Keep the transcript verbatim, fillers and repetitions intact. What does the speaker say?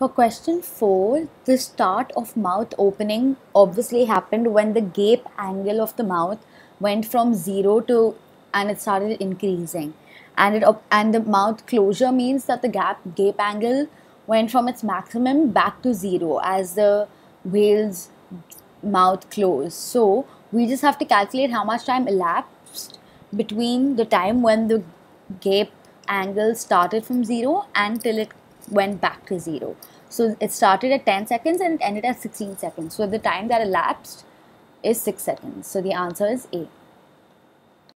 For question four, the start of mouth opening obviously happened when the gape angle of the mouth went from zero to and it started increasing. And it and the mouth closure means that the gap gape angle went from its maximum back to zero as the whale's mouth closed. So we just have to calculate how much time elapsed between the time when the gape angle started from zero until it went back to zero. So it started at ten seconds and it ended at sixteen seconds. So the time that elapsed is six seconds. So the answer is A.